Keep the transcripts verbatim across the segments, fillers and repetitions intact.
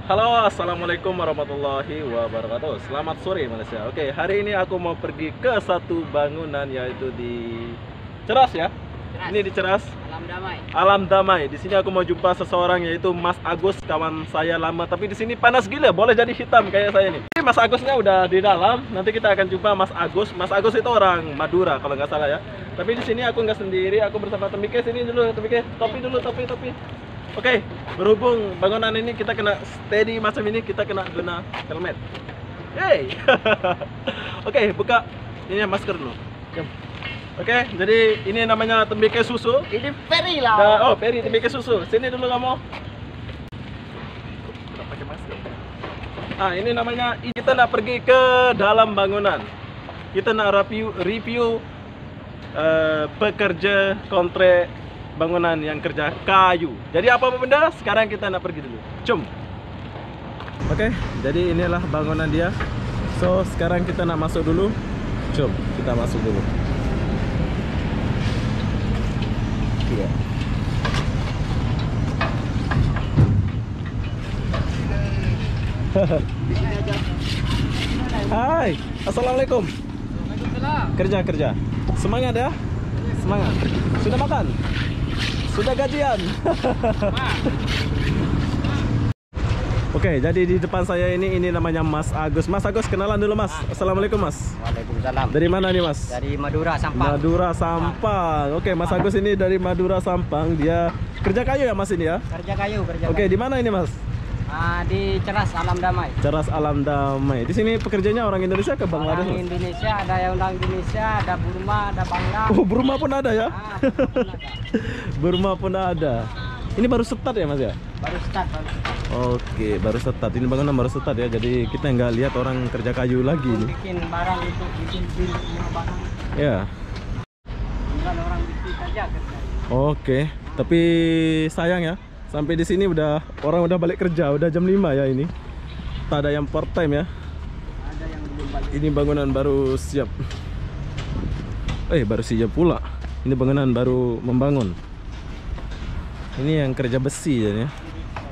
Halo, assalamualaikum warahmatullahi wabarakatuh. Selamat sore Malaysia. Oke, hari ini aku mau pergi ke satu bangunan yaitu di Ceras ya. Ceras. Ini di Ceras. Alam Damai. Alam Damai. Di sini aku mau jumpa seseorang yaitu Mas Agus, kawan saya lama. Tapi di sini panas gila, boleh jadi hitam kayak saya nih. Mas Agusnya udah di dalam. Nanti kita akan jumpa Mas Agus. Mas Agus itu orang Madura kalau nggak salah ya. Tapi di sini aku nggak sendiri. Aku bersama Temike. Sini dulu, Temike. Topi dulu, topi, topi. Oke, berhubung bangunan ini kita kena steady macam ini, kita kena guna helmet. Hey. Oke, buka ini masker dulu. Jom. Oke, jadi ini namanya Tembike Susu. Ini Ferry lah. Nah, oh, Ferry Tembike Susu. Sini dulu kamu. Tidak pakai masker. Ah, ini namanya, kita nak pergi ke dalam bangunan. Kita nak review review uh, pekerja kontrak bangunan yang kerja kayu. Jadi apa benda? Sekarang kita nak pergi dulu. Jom. Oke, jadi inilah bangunan dia. So, sekarang kita nak masuk dulu. Jom, kita masuk dulu. Iya. Hai, assalamualaikum. Waalaikumsalam. Kerja kerja. Semangat ya. Semangat. Sudah makan? Sudah gajian? Oke, jadi di depan saya ini ini namanya Mas Agus. Mas Agus, kenalan dulu Mas. Assalamualaikum Mas. Waalaikumsalam. Dari mana nih Mas? Dari Madura Sampang. Madura Sampang. Oke, Mas Agus ini dari Madura Sampang. Dia kerja kayu ya Mas ini ya? Kerja kayu, kerja Oke, kayu. di mana ini Mas? Ah, di Ceras Alam Damai. Ceras Alam Damai. Di sini pekerjanya orang Indonesia ke Bangladesh? Orang Mas? Indonesia, ada yang orang Indonesia, ada Burma, ada Bangla. Oh, Burma pun ada ya? Ah, pun ada. Burma pun ada. Ini baru start ya Mas ya? Baru start, baru start. Oke, baru start. Ini bangunan baru start ya. Jadi kita nggak lihat orang kerja kayu lagi nih. Bikin barang itu, bikin bil, lima barang. Ya. Bukan orang bikin saja kerja. Oke, tapi sayang ya. Sampai di sini udah orang udah balik kerja, udah jam lima ya ini. Tak ada yang part time ya. Ada yang belum balik. Ini bangunan baru siap. Eh, baru siap pula. Ini bangunan baru membangun. Ini yang kerja besi ya. Nah,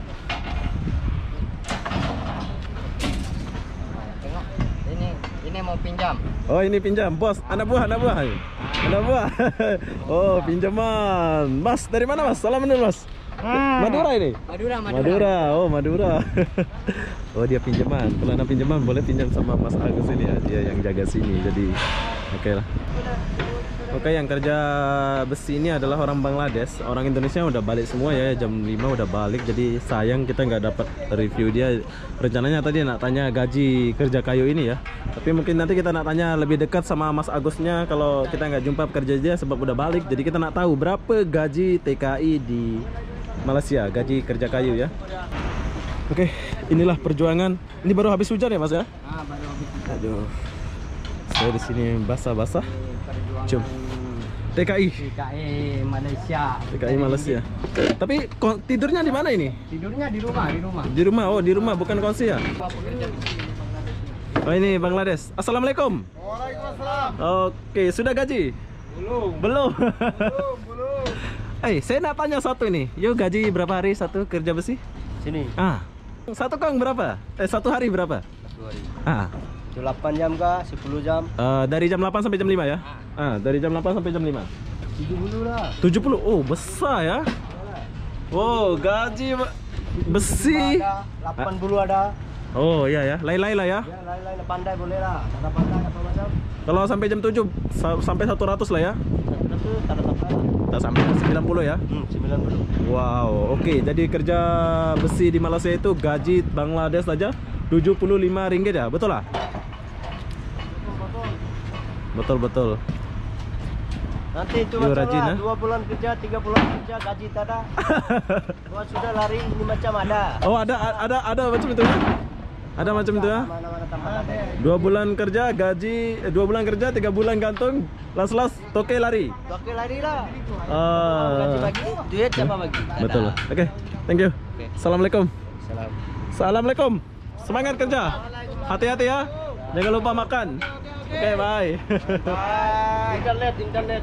tengok, ini ini mau pinjam. Oh, ini pinjam, bos. Anak buah, anak buah. Anak buah. Oh, pinjaman. Mas, dari mana Mas? Salam dulu Mas. Madura ini? Madura, Madura. Madura, oh Madura. Oh, dia pinjaman. Kalau anak pinjaman boleh pinjam sama Mas Agus ini ya. Dia yang jaga sini. Jadi oke lah. Oke, yang kerja besi ini adalah orang Bangladesh. Orang Indonesia udah balik semua ya, jam lima udah balik. Jadi sayang kita nggak dapat review dia. Rencananya tadi nak tanya gaji kerja kayu ini ya. Tapi mungkin nanti kita nak tanya lebih dekat sama Mas Agusnya kalau kita nggak jumpa pekerja dia sebab udah balik. Jadi kita nak tahu berapa gaji T K I di Malaysia, gaji kerja kayu ya. Oke, inilah perjuangan. Ini baru habis hujan ya Mas ya? Ah, baru habis. Aduh. Saya di sini basah-basah. Perjuangan Jom. T K I. T K I Malaysia. T K I Malaysia. Tapi ko- tidurnya di mana ini? Tidurnya di rumah, di rumah. Di rumah. Oh, di rumah bukan kongsi ya? Oh, ini Bangladesh. Assalamualaikum. Waalaikumsalam. Oke, sudah gaji? Belum. Belum. Belum, belum. Eh, saya nak tanya satu nih. Yuk, gaji berapa hari satu kerja besi? Sini. Ah. Satu kong berapa? Eh, satu hari berapa? Satu hari. Ah. delapan jam kah? sepuluh jam? Eh, dari jam delapan sampai jam lima ya? Ah, dari jam delapan sampai jam lima. tujuh puluh lah. tujuh puluh. Oh, besar ya. Wow, gaji be- besi. Ada, delapan puluh ada. Oh, iya ya. Lain-lain lah ya. Ya, lain-lain pandai boleh lah. Ada pandai apa macam? Kalau sampai jam tujuh sa- sampai satu ratus lah ya. Satu tak ada sampai. Tak sampai sembilan puluh ya. Hmm, sembilan puluh. Wow, oke. Jadi kerja besi di Malaysia itu gaji Bangladesh saja tujuh puluh lima ringgit ya. Betul lah? Betul, betul. Nanti itu Yo, macam rajin, lah, eh? dua bulan kerja, tiga bulan kerja, gaji tak ada. Gua sudah lari ini macam ada. Oh, ada ada ada macam itu ya? Ada macam itu ya? Mana-mana tempat ada. Dua bulan kerja gaji, eh, dua bulan kerja, tiga bulan gantung, las-las toke lari. Oke lari lah. Ah. Gaji bagi, duit siapa bagi? Tak Betul. ada. Oke, thank you. Assalamualaikum. Salam. Assalamualaikum. Semangat kerja. Hati-hati ya. Jangan lupa makan. Oke, bye. Bye. Internet, internet.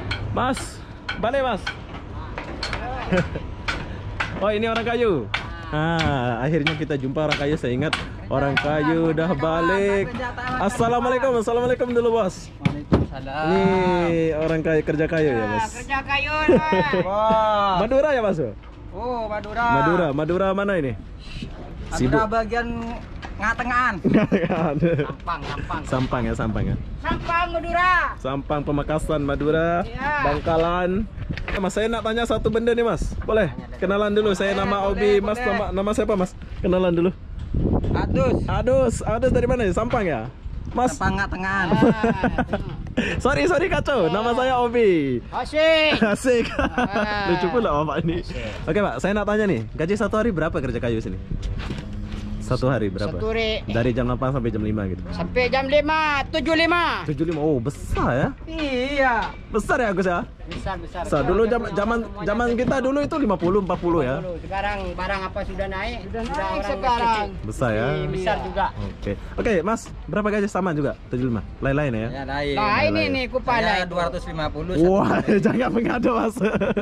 Mas, balik Mas. Oh, ini orang kayu. Ah, akhirnya kita jumpa orang kayu. Saya ingat orang kayu udah balik. Assalamualaikum, assalamualaikum dulu bos. Waalaikumsalam. Ini orang kayu kerja kayu ya bos. Kerja kayu. Wah. Madura ya mas? Oh, Madura. Madura, Madura mana ini? Madura bagian ngatengan. Sampang, Sampang. Sampang ya, Sampang ya. Sampang Madura. Sampang Pemakasan Madura, Iya. Bangkalan. Mas saya nak tanya satu benda nih mas, boleh? Kenalan dulu, saya Boleh, nama boleh, Obi, mas boleh. nama, nama siapa mas? Kenalan dulu. Adus. Adus, Adus dari mana ya? Sampang ya? Mas, Sampang ngatengan. sorry sorry kacau, nama saya Obi. Asik. Asik. Ah. Lucu pula bapak ini. Oke pak, saya nak tanya nih, gaji satu hari berapa kerja kayu sini? Satu hari berapa? Satu hari. Dari jam delapan sampai jam lima gitu. Sampai jam lima, tujuh lima. tujuh puluh lima, oh besar ya? Iya. Besar ya Agus ya? Besar besar. Besar. Dulu zaman zaman zaman kita dulu itu lima puluh empat puluh ya. Sekarang barang apa sudah naik? Sudah naik orang sekarang. Besar ya. Iya, besar juga. Oke. Oke, Mas, berapa gaji sama juga? tujuh puluh lima. Lain-lain ya? Ya lain. Nah, ini lain. nih kupala Saya itu. dua ratus lima puluh. Wah, jangan mengada, Mas.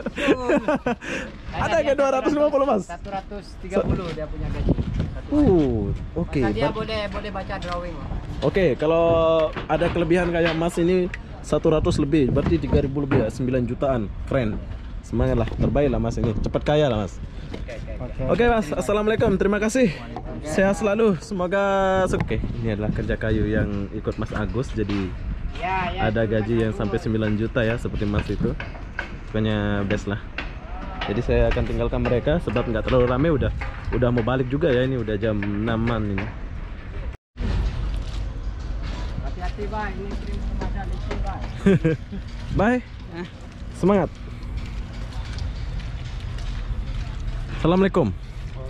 Ada yang dua ratus lima puluh, Mas? satu ratus tiga puluh dia punya gaji. Uh, oke. Masa dia Ber- boleh boleh baca drawing. Oke, kalau ada kelebihan kayak Mas ini satu ratus lebih, berarti tiga ribu lebih ya, sembilan jutaan. Keren. Semangat lah, terbaik lah Mas ini. Cepat kaya lah Mas. Oke Mas, Assalamualaikum, terima kasih. Sehat selalu, semoga oke. Ini adalah kerja kayu yang ikut Mas Agus, jadi Ya, ya. ada gaji yang sampai sembilan juta ya, seperti Mas itu. Pokoknya best lah. Jadi saya akan tinggalkan mereka sebab nggak terlalu rame, udah udah mau balik juga ya, ini udah jam enaman ini. Hati-hati, Bang. Ini krim remaja licin, Bang. Bye. Semangat. Assalamualaikum.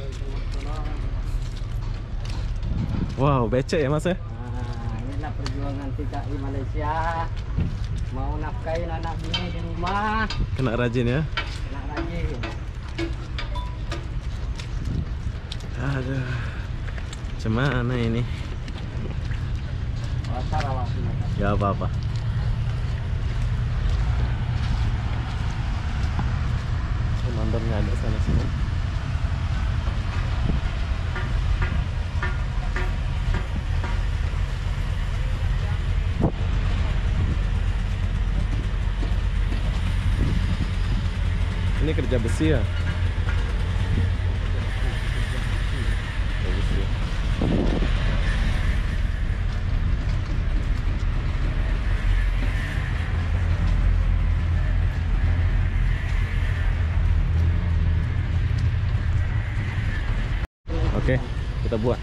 Wow, becek ya Mas ya? Nah, inilah perjuangan kita di Malaysia. Mau nafkahin anak bini di rumah, Kena rajin ya. anak rajin. Aduh. Gimana ini? Wajar awaknya. Gak apa-apa. Komandannya ada sana sini. Ini kerja besi ya? Kerja besi ya. Oke, kita buat.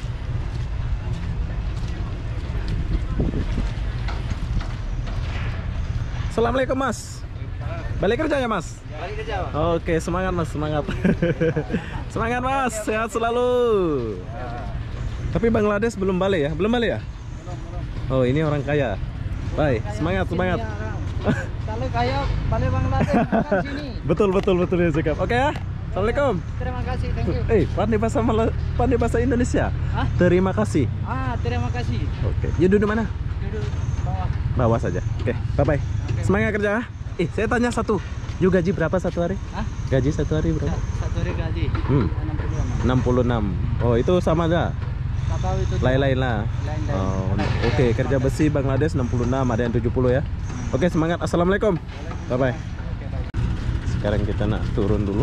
Assalamualaikum Mas. Balik kerja ya Mas? Balik kerja, Bang. Oke, semangat Mas, semangat. Semangat Mas, sehat selalu. Tapi Bangladesh belum balik ya? Belum balik ya? Oh, ini orang kaya. Baik, semangat, semangat. Kalau kaya balik Bangladesh bukan sini. Betul, betul, betul ya sikap. Oke ya. Assalamualaikum. Terima kasih, thank you. Eh, pandai bahasa Mala- pandai bahasa Indonesia. Hah? Terima kasih. Ah, terima kasih. Oke. You duduk mana? Duduk bawah. Bawah saja. Oke, bye bye. Semangat kerja. Eh, saya tanya satu. You gaji berapa satu hari? Hah? Gaji satu hari berapa? Satu hari gaji. Hmm. enam puluh lima. enam puluh enam. Oh, itu sama aja. Tak tahu itu. Lain-lain lah. Lain-lain. Oh, oke, kerja besi Bangladesh enam puluh enam, ada yang tujuh puluh ya. Oke, semangat. Assalamualaikum. Bye bye. Sekarang kita nak turun dulu.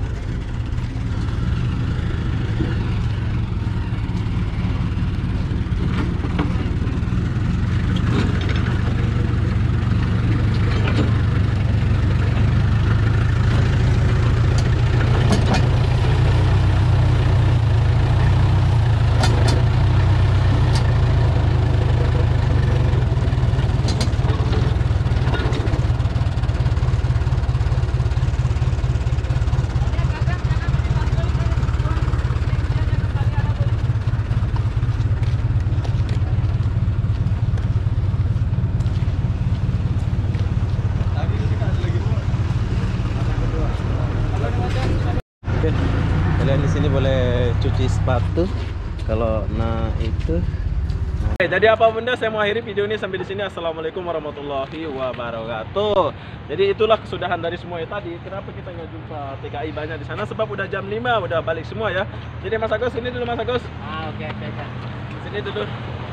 Oke, kalian di sini boleh cuci sepatu. Kalau nah itu Oke, jadi apa benda saya mau akhiri video ini sampai di sini. Assalamualaikum warahmatullahi wabarakatuh. Jadi itulah kesudahan dari semuanya tadi. Kenapa kita nggak jumpa T K I banyak di sana? Sebab udah jam lima, udah balik semua ya. Jadi Mas Agus, ini dulu Mas Agus. Ah, oke oke oke. Sini dulu.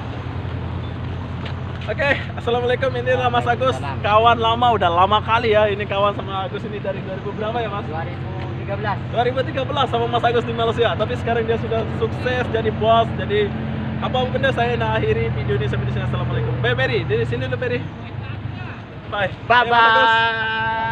Oke, assalamualaikum. Ini adalah Mas Agus, kawan lama, udah lama kali ya. Ini kawan sama Agus ini dari dua ribu berapa ya Mas? dua ribu tiga belas. dua ribu tiga belas sama Mas Agus di Malaysia. Tapi sekarang dia sudah sukses jadi bos. Jadi apa benda saya nak akhiri video ini sampai di sini. Assalamualaikum. Bye Peri, di sini dulu Peri. Bye. Bye Ya, Mas Agus. bye.